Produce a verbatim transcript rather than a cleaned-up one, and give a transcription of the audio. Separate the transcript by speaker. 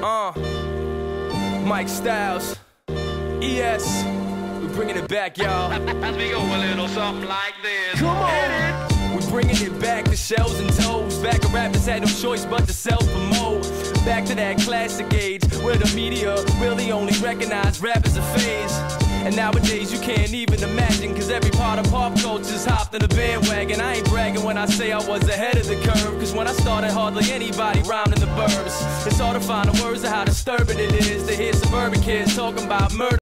Speaker 1: Uh, Mike Styles, E S, we're bringing it back, y'all.
Speaker 2: As we go a little something like this.
Speaker 1: Come on! We're bringing it back to shells and toes. Back when rappers had no choice but to self-promote. Back to that classic age where the media really only recognize rap as a phase. And nowadays you can't even imagine, cause every part of pop culture's hopped in the bandwagon. I ain't bragging when I say I was ahead of the curve, cause when I started hardly anybody rhymed in the burbs. It's hard to find the words of how disturbing it is to hear suburban kids talking about murder.